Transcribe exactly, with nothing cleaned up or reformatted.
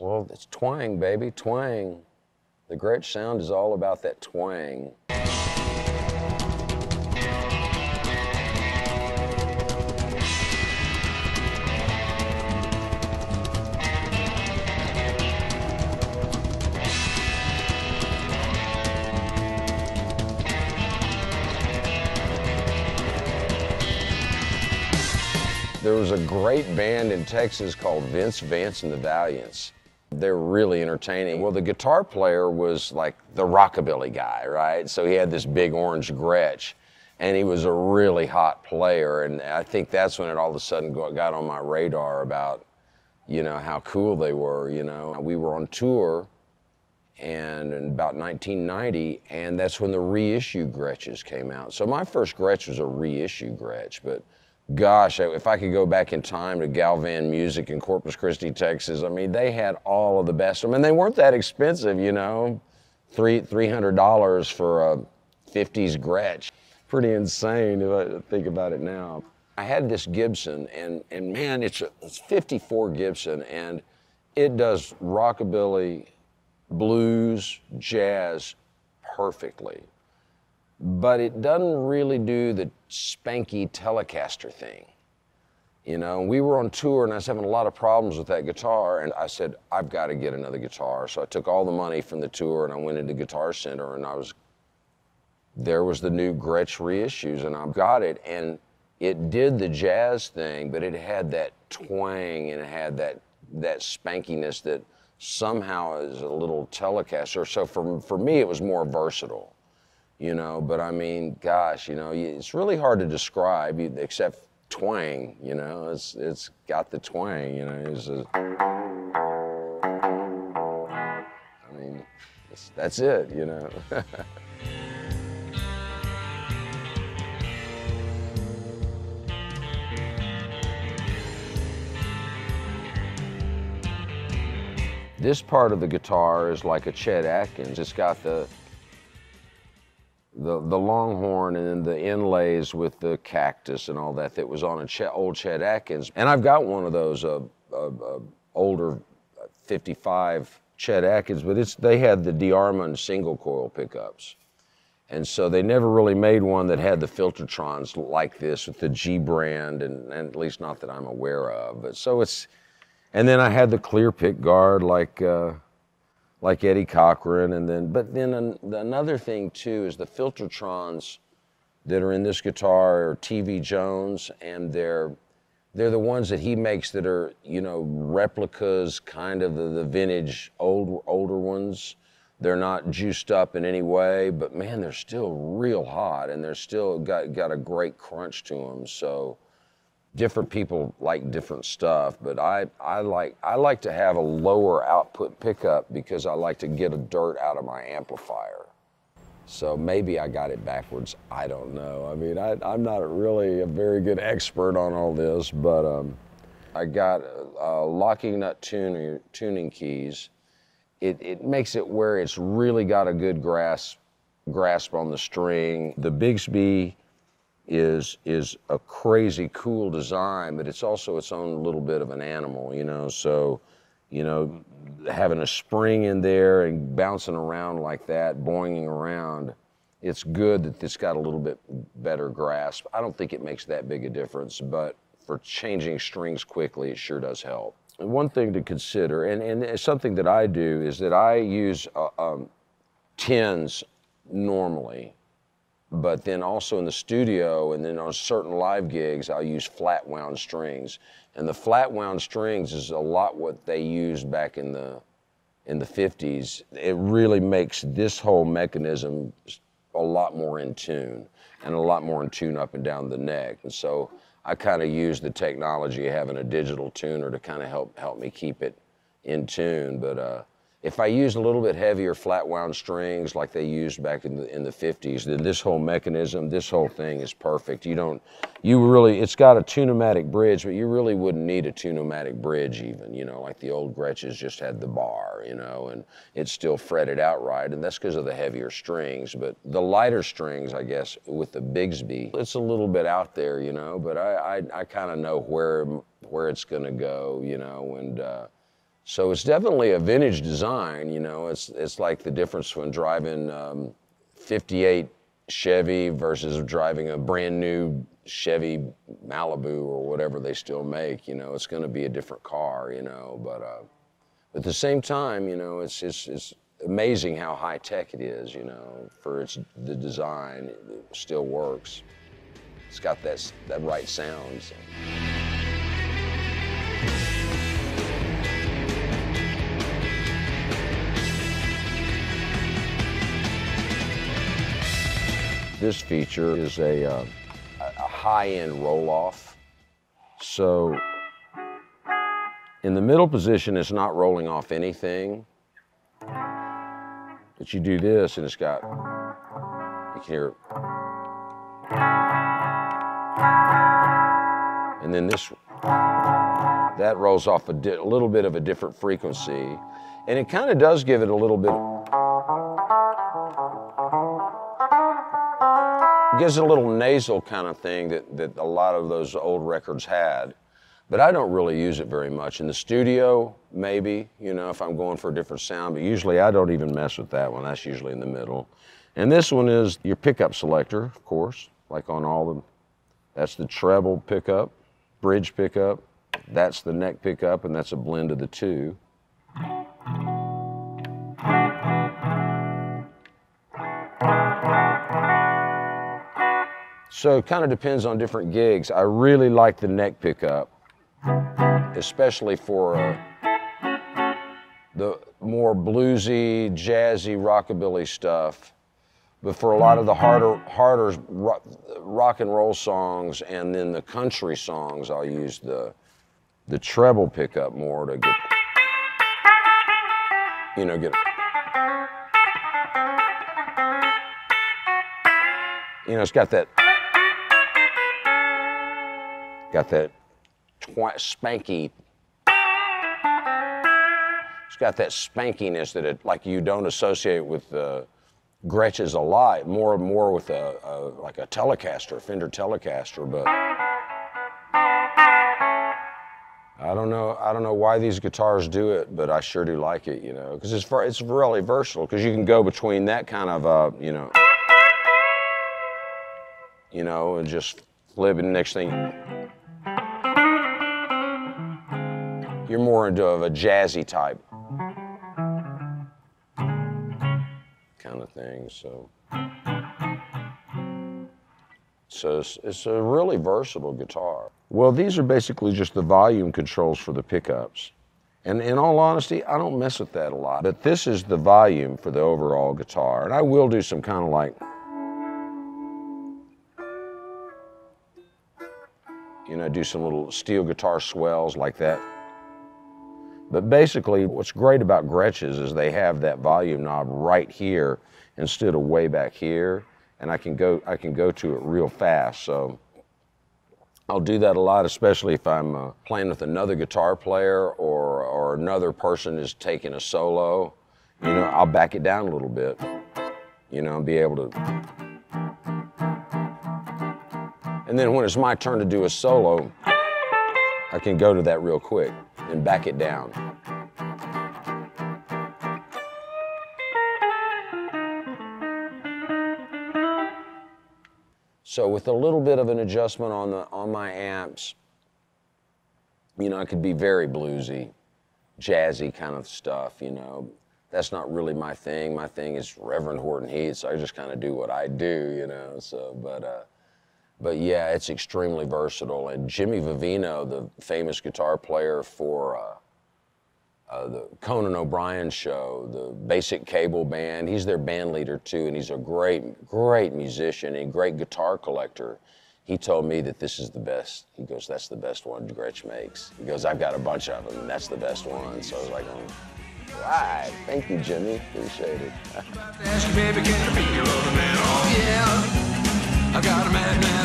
Well, it's twang, baby, twang. The Gretsch sound is all about that twang. There was a great band in Texas called Vince Vance and the Valiants. They're really entertaining. Well, the guitar player was like the rockabilly guy, right? So he had this big orange Gretsch, and he was a really hot player. And I think that's when it all of a sudden got on my radar about, you know, how cool they were, you know. We were on tour and in about nineteen ninety, and that's when the reissue Gretsches came out. So my first Gretsch was a reissue Gretsch, but gosh, if I could go back in time to Galvan Music in Corpus Christi, Texas, I mean, they had all of the best. I mean, they weren't that expensive, you know, three three hundred dollars for a fifties Gretsch. Pretty insane if I think about it now. I had this Gibson, and and man, it's a it's fifty-four Gibson, and it does rockabilly, blues, jazz perfectly. But it doesn't really do the spanky Telecaster thing. You know, we were on tour and I was having a lot of problems with that guitar, and I said, I've got to get another guitar. So I took all the money from the tour and I went into Guitar Center, and I was, there was the new Gretsch reissues, and I got it, and it did the jazz thing, but it had that twang and it had that, that spankiness that somehow is a little Telecaster. So for, for me, it was more versatile. You know, but I mean, gosh, you know, it's really hard to describe, except twang, you know, it's it's got the twang, you know. It's a, I mean, it's, that's it, you know. This part of the guitar is like a Chet Atkins. It's got the The, the Longhorn and then the inlays with the cactus and all that that was on a Chet, old Chet Atkins. And I've got one of those uh, uh, uh, older fifty-five Chet Atkins, but it's, they had the DeArmond single coil pickups. And so they never really made one that had the Filtertrons like this with the G brand, and, and at least not that I'm aware of. But so it's, and then I had the clear pick guard like, uh, like Eddie Cochran, and then, but then an, another thing too is the Filtertrons that are in this guitar are T V Jones, and they're, they're the ones that he makes that are, you know, replicas, kind of the, the vintage old, older ones. They're not juiced up in any way, but man, they're still real hot, and they're still got, got a great crunch to them. So different people like different stuff, but I, I, like, I like to have a lower output pickup because I like to get a dirt out of my amplifier. So maybe I got it backwards, I don't know. I mean, I, I'm not really a very good expert on all this, but um, I got uh, locking nut tuning, tuning keys. It, it makes it where it's really got a good grasp, grasp on the string. The Bigsby is is a crazy cool design, but it's also its own little bit of an animal, you know. So, you know, having a spring in there and bouncing around like that, boinging around, it's good that it's got a little bit better grasp. I don't think it makes that big a difference, but for changing strings quickly, it sure does help. And one thing to consider, and, and something that I do, is that I use uh, um, tens normally, but then also in the studio and then on certain live gigs, I'll use flat wound strings. And the flat wound strings is a lot what they used back in the, in the fifties. It really makes this whole mechanism a lot more in tune, and a lot more in tune up and down the neck. And so I kind of use the technology of having a digital tuner to kind of help, help me keep it in tune. But uh, if I use a little bit heavier flat wound strings like they used back in the, in the fifties, then this whole mechanism, this whole thing is perfect. You don't, you really, it's got a tune-o-matic bridge, but you really wouldn't need a tune-o-matic bridge even, you know, like the old Gretsches just had the bar, you know, and it's still fretted out right, and that's because of the heavier strings. But the lighter strings, I guess, with the Bigsby, it's a little bit out there, you know, but I, I, I kind of know where, where it's gonna go, you know, and uh, So it's definitely a vintage design, you know. It's, it's like the difference when driving um, fifty-eight Chevy versus driving a brand new Chevy Malibu or whatever they still make, you know. It's going to be a different car, you know, but uh, at the same time, you know, it's, it's, it's amazing how high tech it is, you know, for its, the design. It still works. It's got that, that right sound. So. This feature is a, uh, a high-end roll-off. So in the middle position, it's not rolling off anything. But you do this, and it's got, you can hear it. And then this, that rolls off a, di a little bit of a different frequency. And it kind of does give it a little bit, gives it a little nasal kind of thing that, that a lot of those old records had. But I don't really use it very much. In the studio, maybe, you know, if I'm going for a different sound, but usually I don't even mess with that one. That's usually in the middle. And this one is your pickup selector, of course, like on all the, that's the treble pickup, bridge pickup, that's the neck pickup, and that's a blend of the two. So it kind of depends on different gigs. I really like the neck pickup, especially for uh, the more bluesy, jazzy, rockabilly stuff. But for a lot of the harder, harder rock, rock and roll songs and then the country songs, I'll use the, the treble pickup more to get, you know, get, you know, it's got that, got that twi spanky, it's got that spankiness that it, like you don't associate with uh, Gretsch's a lot, more and more with a, a, like a Telecaster, Fender Telecaster, but I don't know, I don't know why these guitars do it, but I sure do like it, you know, because it's, it's really versatile, because you can go between that kind of, uh, you know, you know, and just flip it, and next thing, you're more into of a jazzy type kind of thing, so. So it's, it's a really versatile guitar. Well, these are basically just the volume controls for the pickups. And in all honesty, I don't mess with that a lot, but this is the volume for the overall guitar. And I will do some kind of like, you know, do some little steel guitar swells like that. But basically, what's great about Gretsch's is they have that volume knob right here instead of way back here, and I can go, I can go to it real fast. So I'll do that a lot, especially if I'm uh, playing with another guitar player or, or another person is taking a solo. You know, I'll back it down a little bit, you know, and be able to. And then when it's my turn to do a solo, I can go to that real quick and back it down. So with a little bit of an adjustment on the on my amps, you know, it could be very bluesy, jazzy kind of stuff, you know. That's not really my thing. My thing is Reverend Horton Heat, so I just kind of do what I do, you know. So, but uh, But yeah, it's extremely versatile. And Jimmy Vivino, the famous guitar player for uh, uh, the Conan O'Brien show, the Basic Cable Band, he's their band leader too, and he's a great, great musician and great guitar collector. He told me that this is the best. He goes, that's the best one Gretsch makes. He goes, I've got a bunch of them, and that's the best one. So I was like, oh, right, thank you, Jimmy, appreciate it. I got a madman.